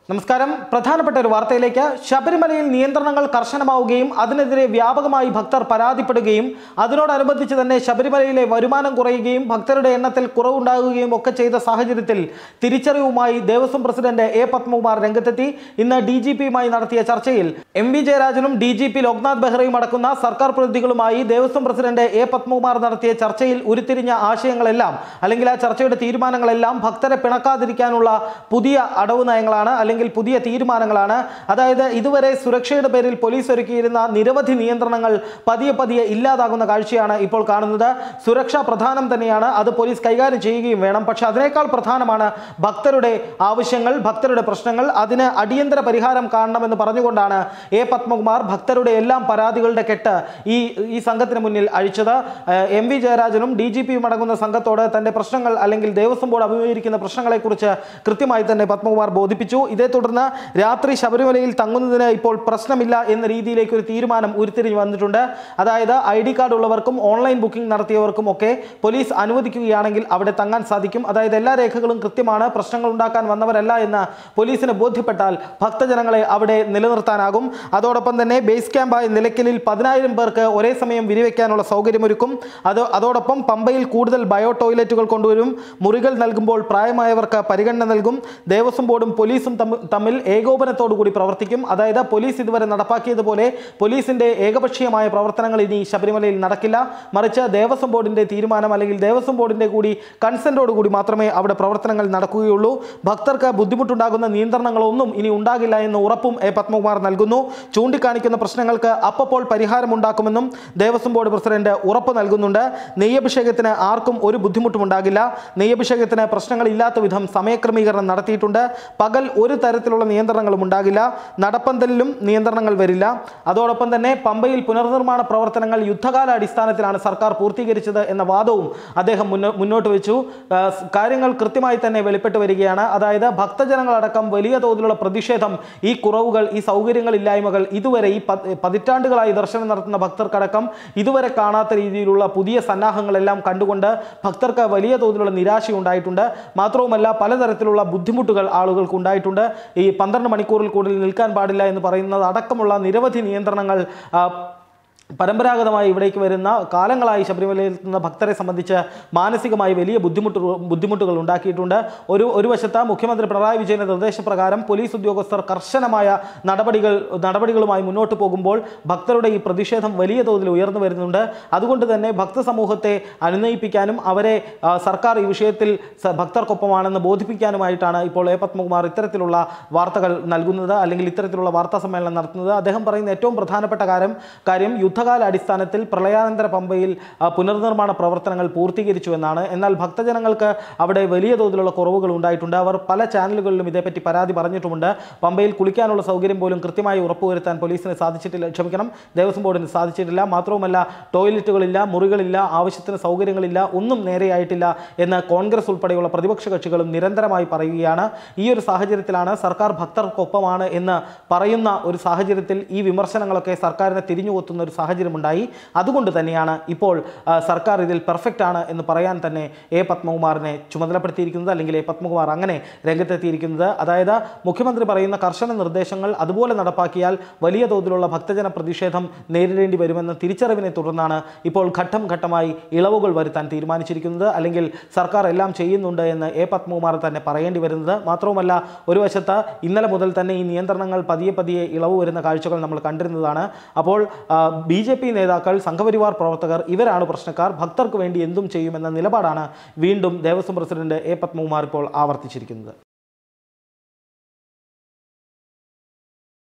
നമസ്കാരം. പ്രധാനപ്പെട്ട ഒരു വാർത്തയിലേക്ക്. ശബരിമലയിൽ നിയന്ത്രണങ്ങൾ കർശനമാവുകയും അതിനെതിരെ വ്യാപകമായി ഭക്തർ പരാതിപ്പെടുകയും അതിനോടനുബന്ധിച്ച് തന്നെ ശബരിമലയിലെ വരുമാനം കുറയുകയും ഭക്തരുടെ എണ്ണത്തിൽ കുറവുണ്ടാകുകയും ഒക്കെ ചെയ്ത സാഹചര്യത്തിൽ തിരിച്ചറിവുമായി ദേവസ്വം പ്രസിഡന്റ് എ പത്മകുമാർ രംഗത്തെത്തി. ഇന്ന് DGPയുമായി നടത്തിയ ചർച്ചയിൽ MV ജയരാജനും DGP ലോക്നാഥ് ബെഹ്റയും അടക്കുന്ന സർക്കാർ പ്രതിനിധികളുമായി ദേവസ്വം പ്രസിഡന്റ് എ പത്മകുമാർ നടത്തിയ ചർച്ചയിൽ ഉരുത്തിരിഞ്ഞ ആശയങ്ങളെല്ലാം അല്ലെങ്കിൽ ആ ചർച്ചയുടെ തീരുമാനങ്ങളെല്ലാം ഭക്തരെ പിണക്കാതിരിക്കാനുള്ള പുതിയ അടവ് നയങ്ങളാണ്, പുതിയ തീരുമാനങ്ങളാണ്. അതായത് ഇതുവരെ സുരക്ഷയുടെ പേരിൽ പോലീസ് ഒരുക്കിയിരുന്ന നിരവധി നിയന്ത്രണങ്ങൾ പതിയെ ഇല്ലാതാകുന്ന കാഴ്ചയാണ് ഇപ്പോൾ കാണുന്നത്. സുരക്ഷ പ്രധാനം തന്നെയാണ്, അത് പോലീസ് കൈകാര്യം ചെയ്യുകയും വേണം. പക്ഷെ അതിനേക്കാൾ പ്രധാനമാണ് ഭക്തരുടെ ആവശ്യങ്ങൾ, ഭക്തരുടെ പ്രശ്നങ്ങൾ. അതിന് അടിയന്തര പരിഹാരം കാണണമെന്ന് പറഞ്ഞുകൊണ്ടാണ് എ പത്മകുമാർ ഭക്തരുടെ എല്ലാം പരാതികളുടെ കെട്ട് ഈ സംഘത്തിന് മുന്നിൽ അഴിച്ചത്. MV ജയരാജനും DGPയും അടങ്ങുന്ന സംഘത്തോട് തന്റെ പ്രശ്നങ്ങൾ അല്ലെങ്കിൽ ദേവസ്വം ബോർഡ് അഭിമുഖീകരിക്കുന്ന പ്രശ്നങ്ങളെക്കുറിച്ച് കൃത്യമായി തന്നെ പത്മകുമാർ ബോധിപ്പിച്ചു. ഇതേ തുടർന്ന് രാത്രി ശബരിമലയിൽ തങ്ങുന്നതിന് ഇപ്പോൾ പ്രശ്നമില്ല എന്ന രീതിയിലേക്ക് ഒരു തീരുമാനം ഉരുത്തിരിഞ്ഞു വന്നിട്ടുണ്ട്. അതായത് ID കാർഡ് ഉള്ളവർക്കും ഓൺലൈൻ ബുക്കിംഗ് നടത്തിയവർക്കും ഒക്കെ പോലീസ് അനുവദിക്കുകയാണെങ്കിൽ അവിടെ തങ്ങാൻ സാധിക്കും. അതായത് എല്ലാ രേഖകളും കൃത്യമാണ്, പ്രശ്നങ്ങൾ ഉണ്ടാക്കാൻ വന്നവരല്ല എന്ന് പോലീസിന് ബോധ്യപ്പെട്ടാൽ ഭക്തജനങ്ങളെ അവിടെ നിലനിർത്താനാകും. അതോടൊപ്പം തന്നെ ബേസ് ക്യാമ്പായ നിലയ്ക്കലിൽ 10,000 പേർക്ക് ഒരേ സമയം വിരിവെക്കാനുള്ള സൗകര്യമൊരുക്കും. അതോടൊപ്പം പമ്പയിൽ കൂടുതൽ ബയോ ടോയ്ലറ്റുകൾ കൊണ്ടുവരും. മുറികൾ നൽകുമ്പോൾ പ്രായമായവർക്ക് പരിഗണന നൽകും. ദേവസ്വം ബോർഡും പോലീസും തമ്മിൽ ഏകോപനത്തോടു കൂടി പ്രവർത്തിക്കും. അതായത് പോലീസ് ഇതുവരെ നടപ്പാക്കിയതുപോലെ പോലീസിന്റെ ഏകപക്ഷീയമായ പ്രവർത്തനങ്ങൾ ഇനി ശബരിമലയിൽ നടക്കില്ല. മറിച്ച് ദേവസ്വം ബോർഡിന്റെ തീരുമാനം അല്ലെങ്കിൽ ദേവസ്വം ബോർഡിന്റെ കൂടി കൺസെന്റോടുകൂടി മാത്രമേ അവിടെ പ്രവർത്തനങ്ങൾ നടക്കുകയുള്ളൂ. ഭക്തർക്ക് ബുദ്ധിമുട്ടുണ്ടാകുന്ന നിയന്ത്രണങ്ങളൊന്നും ഇനി ഉണ്ടാകില്ല എന്ന ഉറപ്പും എ പത്മകുമാർ നൽകുന്നു. ചൂണ്ടിക്കാണിക്കുന്ന പ്രശ്നങ്ങൾക്ക് അപ്പോൾ പരിഹാരമുണ്ടാക്കുമെന്നും ദേവസ്വം ബോർഡ് പ്രസിഡന്റ് ഉറപ്പ് നൽകുന്നുണ്ട്. നെയ്യഭിഷേകത്തിന് ആർക്കും ഒരു ബുദ്ധിമുട്ടും ഉണ്ടാകില്ല. നെയ്യഭിഷേകത്തിന് പ്രശ്നങ്ങളില്ലാത്ത വിധം സമയക്രമീകരണം നടത്തിയിട്ടുണ്ട്. പകൽ ഒരു തരത്തിലുള്ള നിയന്ത്രണങ്ങളും ഉണ്ടാകില്ല. നടപ്പന്തലിലും നിയന്ത്രണങ്ങൾ വരില്ല. അതോടൊപ്പം തന്നെ പമ്പയിൽ പുനർനിർമ്മാണ പ്രവർത്തനങ്ങൾ യുദ്ധകാല അടിസ്ഥാനത്തിലാണ് സർക്കാർ പൂർത്തീകരിച്ചത് എന്ന വാദവും അദ്ദേഹം മുന്നോട്ട് വെച്ചു. കാര്യങ്ങൾ കൃത്യമായി തന്നെ വെളിപ്പെട്ട് വരികയാണ്. അതായത് ഭക്തജനങ്ങളടക്കം വലിയ തോതിലുള്ള പ്രതിഷേധം, ഈ കുറവുകൾ, ഈ സൗകര്യങ്ങളില്ലായ്മകൾ ഇതുവരെ ഈ പതിറ്റാണ്ടുകളായി ദർശനം നടത്തുന്ന ഭക്തർക്കടക്കം ഇതുവരെ കാണാത്ത രീതിയിലുള്ള പുതിയ സന്നാഹങ്ങളെല്ലാം കണ്ടുകൊണ്ട് ഭക്തർക്ക് വലിയ തോതിലുള്ള നിരാശയുണ്ടായിട്ടുണ്ട്. മാത്രവുമല്ല പലതരത്തിലുള്ള ബുദ്ധിമുട്ടുകൾ ആളുകൾക്ക് ഉണ്ടായിട്ടുണ്ട്. ഈ 12 മണിക്കൂറിൽ കൂടുതൽ നിൽക്കാൻ പാടില്ല എന്ന് പറയുന്നത് അടക്കമുള്ള നിരവധി നിയന്ത്രണങ്ങൾ പരമ്പരാഗതമായി ഇവിടേക്ക് വരുന്ന കാലങ്ങളായി ശബരിമലയിൽ എത്തുന്ന ഭക്തരെ സംബന്ധിച്ച് മാനസികമായി വലിയ ബുദ്ധിമുട്ടുകൾ ഉണ്ടാക്കിയിട്ടുണ്ട്. ഒരു വശത്ത് മുഖ്യമന്ത്രി പിണറായി വിജയന്റെ നിർദ്ദേശപ്രകാരം പോലീസ് ഉദ്യോഗസ്ഥർ കർശനമായ നടപടികളുമായി മുന്നോട്ട് പോകുമ്പോൾ ഭക്തരുടെ ഈ പ്രതിഷേധം വലിയ തോതിൽ ഉയർന്നു വരുന്നുണ്ട്. അതുകൊണ്ട് തന്നെ ഭക്തസമൂഹത്തെ അനുനയിപ്പിക്കാനും അവരെ സർക്കാർ ഈ വിഷയത്തിൽ ഭക്തർക്കൊപ്പമാണെന്ന് ബോധിപ്പിക്കാനുമായിട്ടാണ് ഇപ്പോൾ എ പത്മകുമാർ ഇത്തരത്തിലുള്ള വാർത്തകൾ നൽകുന്നത് അല്ലെങ്കിൽ ഇത്തരത്തിലുള്ള വാർത്താ സമ്മേളനം നടത്തുന്നത്. അദ്ദേഹം പറയുന്ന ഏറ്റവും പ്രധാനപ്പെട്ട കാര്യം യുദ്ധകാല അടിസ്ഥാനത്തിൽ പ്രളയാനന്തര പമ്പയിൽ പുനർനിർമ്മാണ പ്രവർത്തനങ്ങൾ പൂർത്തീകരിച്ചു എന്നാണ്. എന്നാൽ ഭക്തജനങ്ങൾക്ക് അവിടെ വലിയ തോതിലുള്ള കുറവുകൾ ഉണ്ടായിട്ടുണ്ട്. അവർ പല ചാനലുകളിലും ഇതേപ്പറ്റി പരാതി പറഞ്ഞിട്ടുമുണ്ട്. പമ്പയിൽ കുളിക്കാനുള്ള സൗകര്യം പോലും കൃത്യമായി ഉറപ്പുവരുത്താൻ പോലീസിന് സാധിച്ചിട്ടില്ല, ദേവസ്വം ബോർഡിന് സാധിച്ചിട്ടില്ല. മാത്രവുമല്ല ടോയ്ലറ്റുകളില്ല, മുറികളില്ല, ആവശ്യത്തിന് സൗകര്യങ്ങളില്ല, ഒന്നും നേരെയായിട്ടില്ല എന്ന് കോൺഗ്രസ് ഉൾപ്പെടെയുള്ള പ്രതിപക്ഷ കക്ഷികളും നിരന്തരമായി പറയുകയാണ്. ഈ ഒരു സാഹചര്യത്തിലാണ് സർക്കാർ ഭക്തർക്കൊപ്പമാണ് എന്ന് പറയുന്ന ഒരു സാഹചര്യത്തിൽ ഈ വിമർശനങ്ങളൊക്കെ സർക്കാരിനെ തിരിഞ്ഞുകൊത്തുന്ന ഒരു സാഹചര്യമുണ്ടായി. അതുകൊണ്ട് തന്നെയാണ് ഇപ്പോൾ സർക്കാർ ഇതിൽ പെർഫെക്റ്റ് ആണ് എന്ന് പറയാൻ തന്നെ എ പത്മകുമാറിനെ ചുമതലപ്പെടുത്തിയിരിക്കുന്നത്, അല്ലെങ്കിൽ എ പത്മകുമാർ അങ്ങനെ രംഗത്തെത്തിയിരിക്കുന്നത്. അതായത് മുഖ്യമന്ത്രി പറയുന്ന കർശന നിർദ്ദേശങ്ങൾ അതുപോലെ നടപ്പാക്കിയാൽ വലിയ തോതിലുള്ള ഭക്തജന പ്രതിഷേധം നേരിടേണ്ടി വരുമെന്ന തിരിച്ചറിവിനെ തുടർന്നാണ് ഇപ്പോൾ ഘട്ടം ഘട്ടമായി ഇളവുകൾ വരുത്താൻ തീരുമാനിച്ചിരിക്കുന്നത്, അല്ലെങ്കിൽ സർക്കാർ എല്ലാം ചെയ്യുന്നുണ്ട് എന്ന് എ പത്മകുമാർ തന്നെ പറയേണ്ടി വരുന്നത്. മാത്രവുമല്ല ഒരു വശത്ത് ഇന്നലെ മുതൽ തന്നെ ഈ നിയന്ത്രണങ്ങൾ പതിയെ ഇളവ് വരുന്ന കാഴ്ചകൾ നമ്മൾ കണ്ടിരുന്നതാണ്. അപ്പോൾ BJP നേതാക്കൾ, സംഘപരിവാർ പ്രവർത്തകർ ഇവരാണ് പ്രശ്നക്കാർ, ഭക്തർക്ക് വേണ്ടി എന്തും ചെയ്യുമെന്ന നിലപാടാണ് വീണ്ടും ദേവസ്വം പ്രസിഡന്റ് എ പത്മകുമാർ ഇപ്പോൾ ആവർത്തിച്ചിരിക്കുന്നത്.